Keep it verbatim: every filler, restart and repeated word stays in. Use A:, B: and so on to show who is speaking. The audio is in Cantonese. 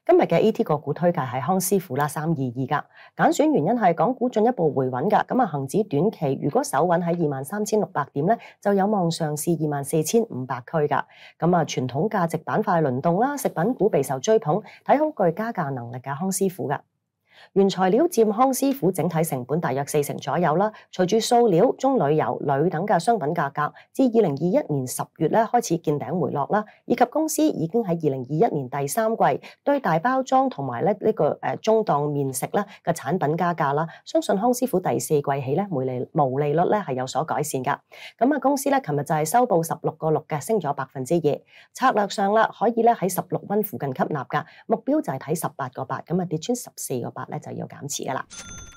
A: 今日嘅 A T 個股推介係康師傅啦，三二二㗎。揀選原因係港股進一步回穩㗎。咁啊，恆指短期如果守穩喺二萬三千六百點咧，就有望上試二萬四千五百區㗎。咁啊，傳統價值板塊輪動啦，食品股備受追捧，睇好具加價能力嘅康師傅㗎。原材料佔康師傅整體成本大約四成左右啦。隨住塑料、棕櫚油、鋁等嘅商品價格，自二零二一年十月咧開始見頂回落啦，以及公司已經喺二零二一年第三季對大包裝同埋咧呢個誒中檔麵食咧嘅產品加價啦。相信康師傅第四季起咧毛利毛利率咧係有所改善㗎。咁啊，公司咧琴日就係收報十六個六嘅，升咗百分之二。策略上啦，可以咧喺十六蚊附近吸納㗎，目標就係睇十八個八，咁啊跌穿十四個八咧就要減持㗎啦。